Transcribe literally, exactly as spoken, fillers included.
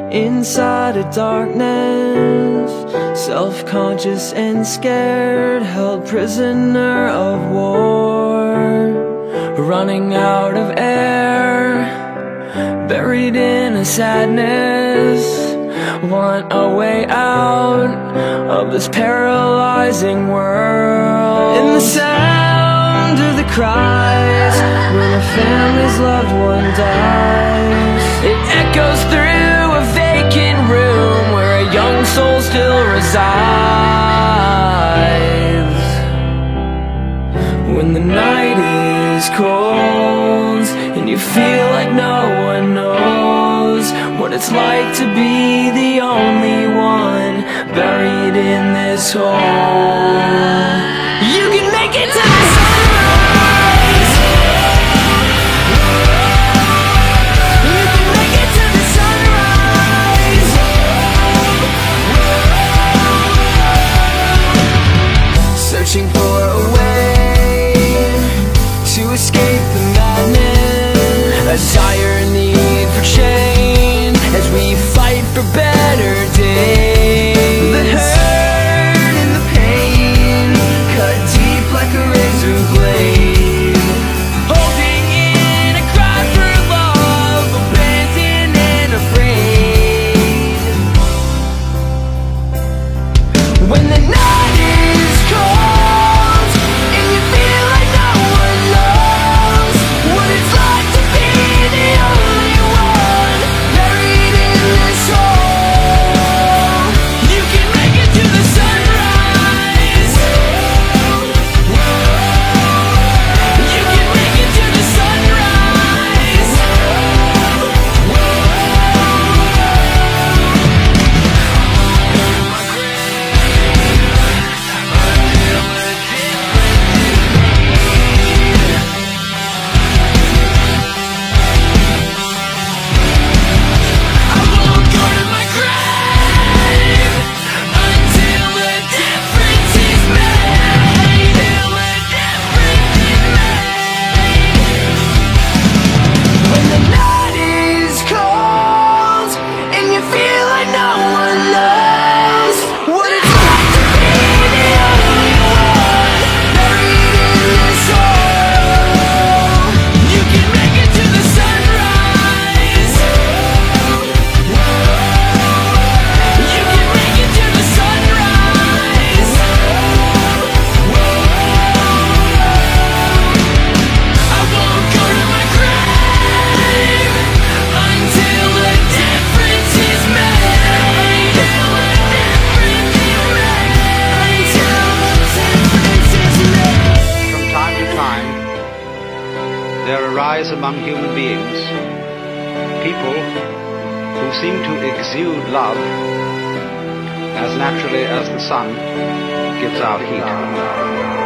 inside a darkness, self-conscious and scared, held prisoner of war, running out of air, buried in a sadness, want a way out of this paralyzing world. In the sound of the cries when a family's loved one dies, it echoes through a vacant room where a young soul still resides. When the night is cold and you feel like no one knows what it's like to be the only one buried in this hole, you can make it to the sunrise. You can make it to the sunrise. Searching for a way to escape the madness, a dire need for change as we fight for better days. The hurt and the pain cut deep like a razor blade, holding in a cry for love, abandoned and afraid. When the night is cold and you feel like no one knows what it's like to be the only one buried in this hole, you can make it to the sunrise. You can make it to the sunrise. I won't go to my grave until the difference is made. Till the difference is made. When the night is cold and you feel like no one knows what it's like to be the only one buried in this hole, you can make it to the sunrise. You can make it to the sunrise. I won't go to my grave until the difference is made. Till the difference is made. Till the difference is made. From time to time, there arise among human beings people who seem to exude love as naturally as the sun gives out heat.